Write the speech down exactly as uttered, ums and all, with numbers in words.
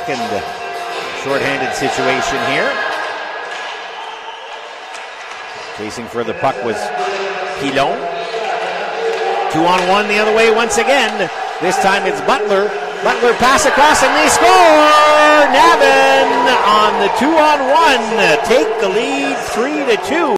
second shorthanded situation here. Chasing for the puck was Pilon. Two on one the other way once again. This time it's Butler. Butler pass across and they score! Navan on the two on one take the lead three to two.